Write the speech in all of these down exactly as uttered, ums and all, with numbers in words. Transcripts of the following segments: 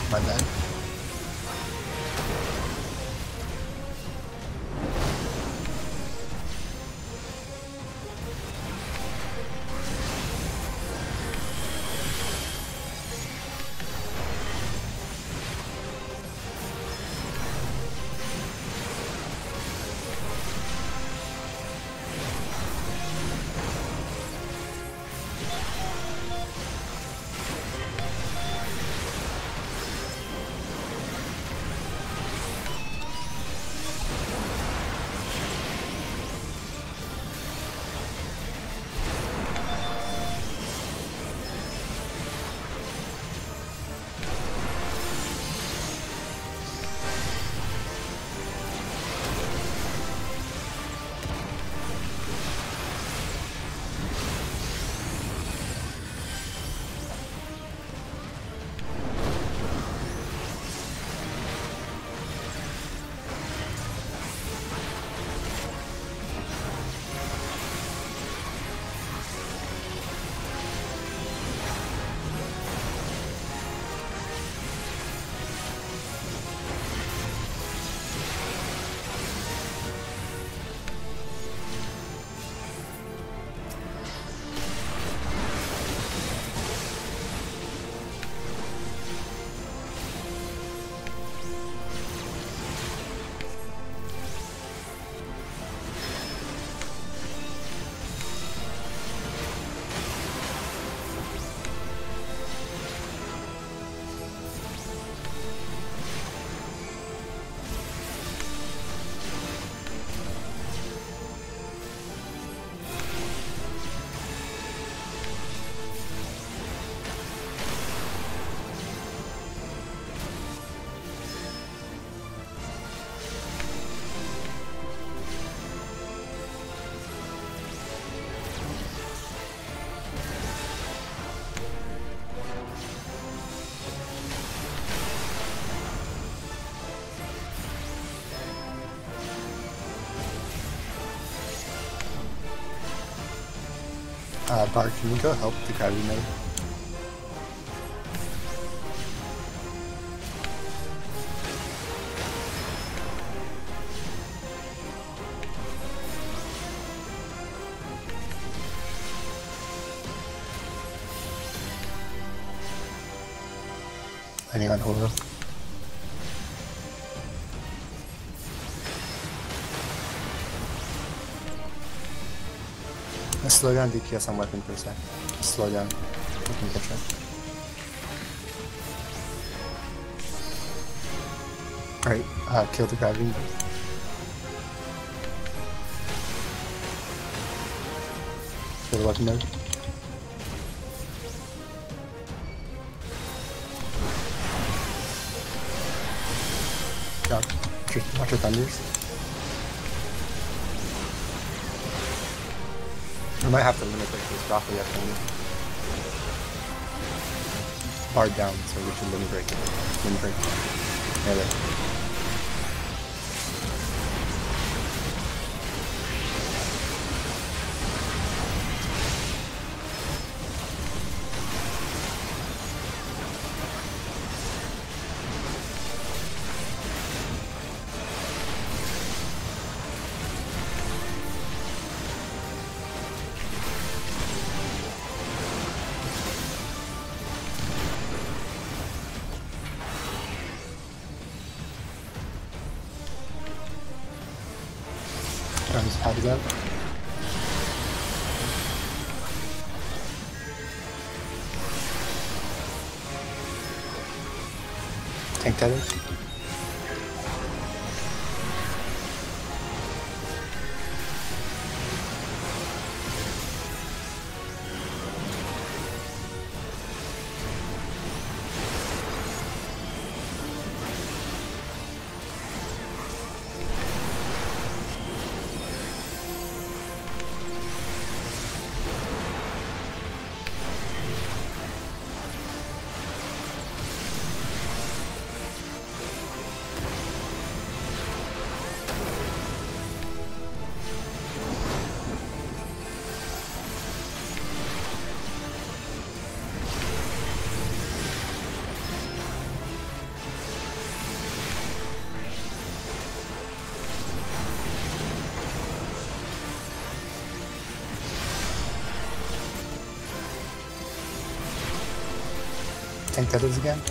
My bad. Uh, Bart, can you go help the Cabbage node? Landing on Coil. Let's slow down D P S on weapon for a sec. Slow down. We can catch up. Alright, uh, kill the Cabbage. Kill the weapon node. Watch your, watch your thunders. I might have to limit break this broccoli at thunder. Bar down, so we should limit break it. Limit break. Yeah, there. How does that? Tank tethers? Tank tethers again.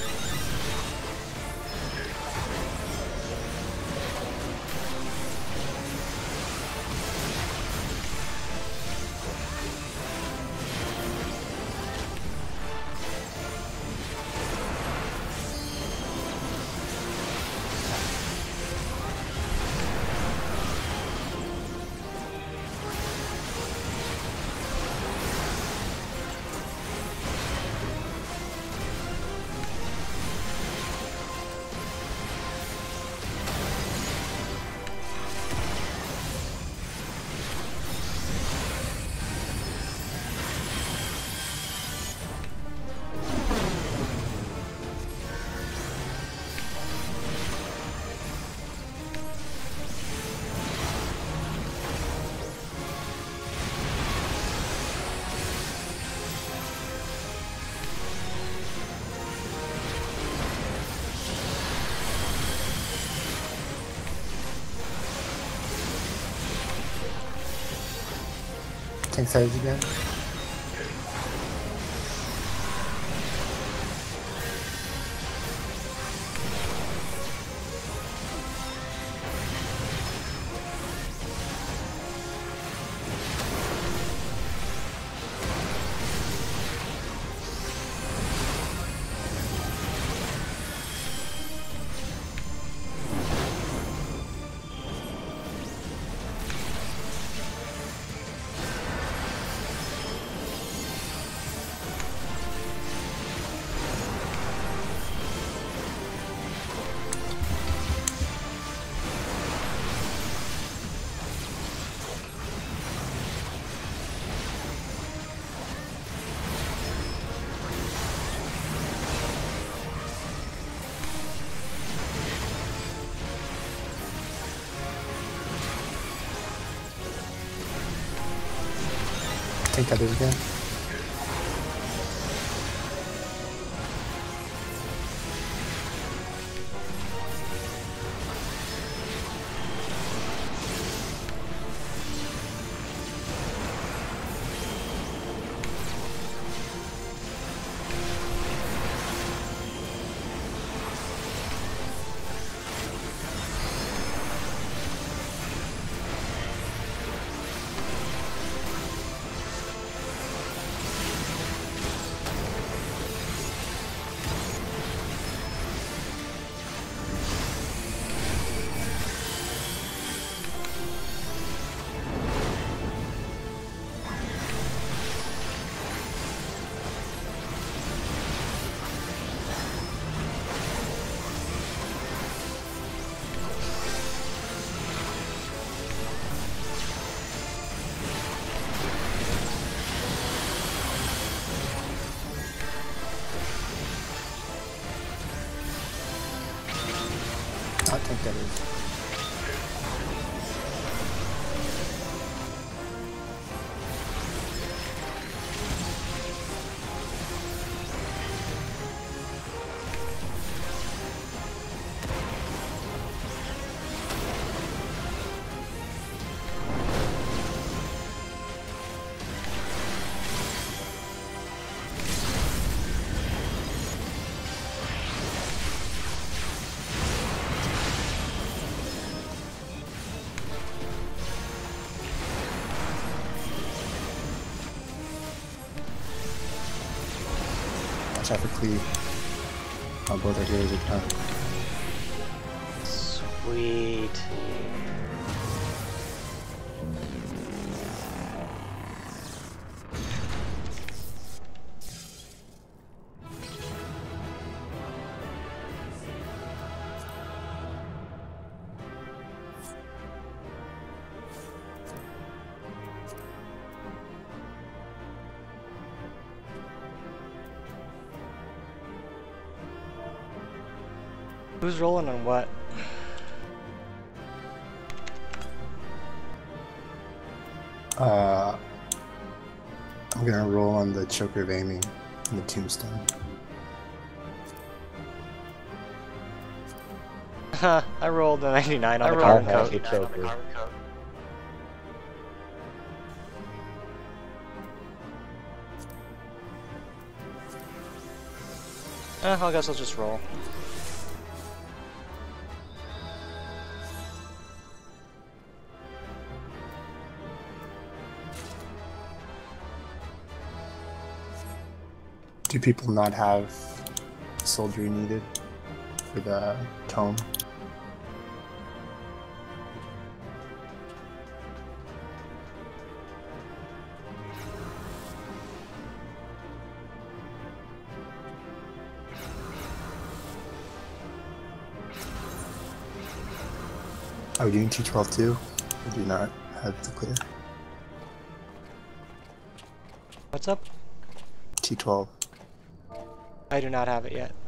Tank tethers again. Tank tethers again. I'll take that in. Watch out for cleave. Oh, both our heroes are done. Sweet. Who's rolling on what? Uh, I'm gonna roll on the choker of aiming and the tombstone. Huh, I rolled a ninety-nine on I the rolled carbon a coat. choker. Eh, I guess I'll just roll. Do people not have soldier needed for the tome? Are we doing T twelve too? Or do you not have the clear? What's up? T twelve. I do not have it yet.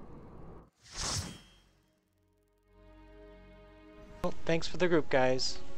Well, thanks for the group, guys.